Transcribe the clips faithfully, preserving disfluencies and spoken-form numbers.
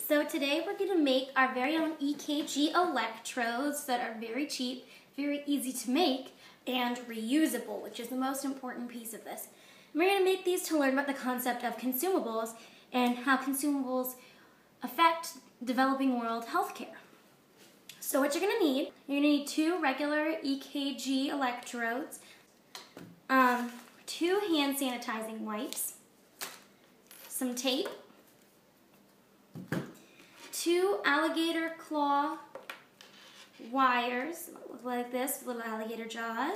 So today we're going to make our very own E K G electrodes that are very cheap, very easy to make, and reusable, which is the most important piece of this. And we're going to make these to learn about the concept of consumables and how consumables affect developing world healthcare. So what you're going to need, you're going to need two regular E K G electrodes, um, two hand sanitizing wipes, some tape, two alligator claw wires, look like this, with little alligator jaws,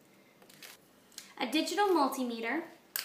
a digital multimeter,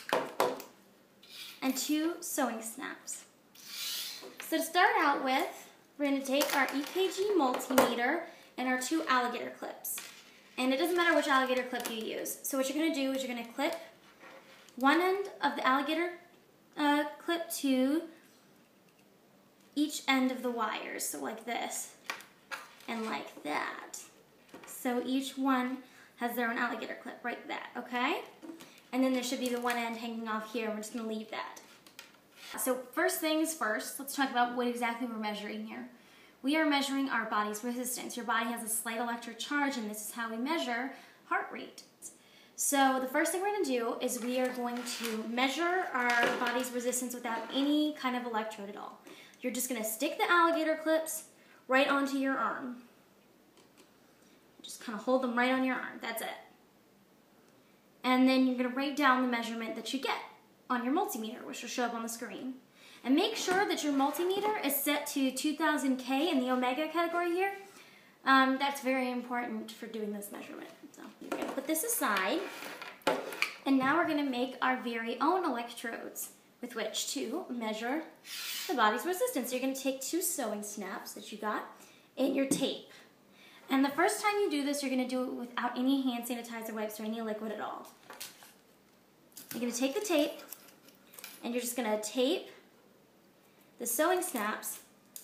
and two sewing snaps. So to start out with, we're going to take our E K G multimeter and our two alligator clips. And it doesn't matter which alligator clip you use. So what you're going to do is you're going to clip one end of the alligator uh, clip to each end of the wires, so like this and like that. So each one has their own alligator clip, right that, okay? And then there should be the one end hanging off here. We're just going to leave that. So first things first, let's talk about what exactly we're measuring here. We are measuring our body's resistance. Your body has a slight electric charge, and this is how we measure heart rate. So the first thing we're going to do is we are going to measure our body's resistance without any kind of electrode at all. You're just going to stick the alligator clips right onto your arm. Just kind of hold them right on your arm. That's it. And then you're going to write down the measurement that you get on your multimeter, which will show up on the screen. And make sure that your multimeter is set to two thousand K in the omega category here. Um, that's very important for doing this measurement. So you're going to put this aside. And now we're going to make our very own electrodes with which to measure the body's resistance. You're going to take two sewing snaps that you got and your tape. And the first time you do this, you're going to do it without any hand sanitizer wipes or any liquid at all. You're going to take the tape and you're just going to tape the sewing snaps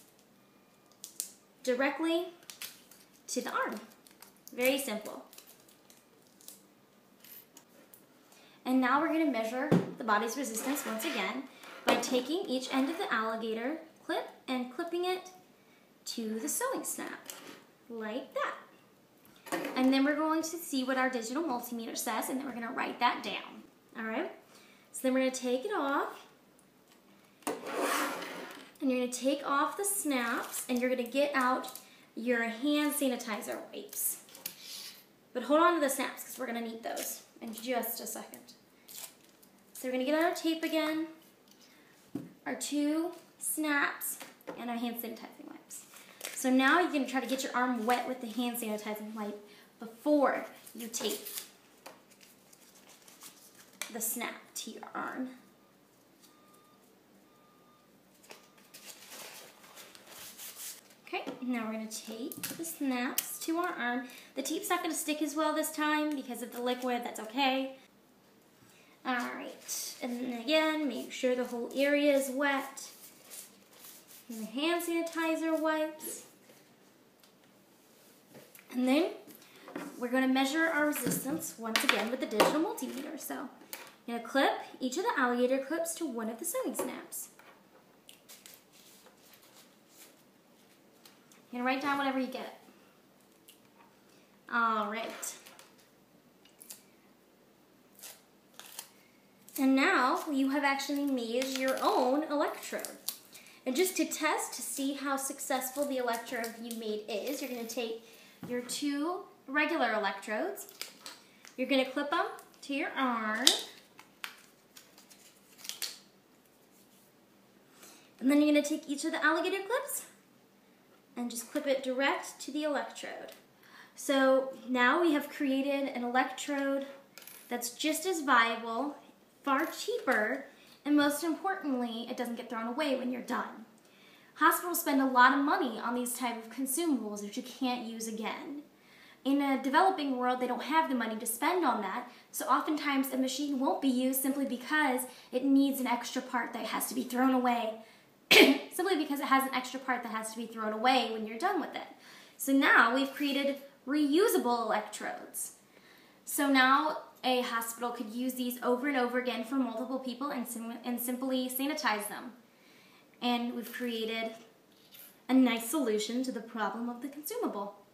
directly to the arm. Very simple. And now we're going to measure the body's resistance once again by taking each end of the alligator clip and clipping it to the sewing snap, like that. And then we're going to see what our digital multimeter says, and then we're going to write that down. All right? So then we're going to take it off, and you're going to take off the snaps, and you're going to get out your hand sanitizer wipes. But hold on to the snaps because we're going to need those in just a second. So we're going to get out our tape again, our two snaps, and our hand sanitizing wipes. So now you're going to try to get your arm wet with the hand sanitizing wipe before you tape the snap to your arm. Okay, now we're going to tape the snaps to our arm. The tape's not going to stick as well this time because of the liquid. That's okay. Alright, and then again, make sure the whole area is wet. And the hand sanitizer wipes. And then we're going to measure our resistance once again with the digital multimeter. So you're going to clip each of the alligator clips to one of the sewing snaps. You're going to write down whatever you get. Alright. And now you have actually made your own electrode. And just to test to see how successful the electrode you made is, you're going to take your two regular electrodes. You're going to clip them to your arm. And then you're going to take each of the alligator clips and just clip it direct to the electrode. So now we have created an electrode that's just as viable, far cheaper, and most importantly, it doesn't get thrown away when you're done. Hospitals spend a lot of money on these type of consumables that you can't use again. In a developing world, they don't have the money to spend on that, so oftentimes a machine won't be used simply because it needs an extra part that has to be thrown away. Simply because it has an extra part that has to be thrown away when you're done with it. So now we've created reusable electrodes. So now a hospital could use these over and over again for multiple people and, sim and simply sanitize them. And we've created a nice solution to the problem of the consumable.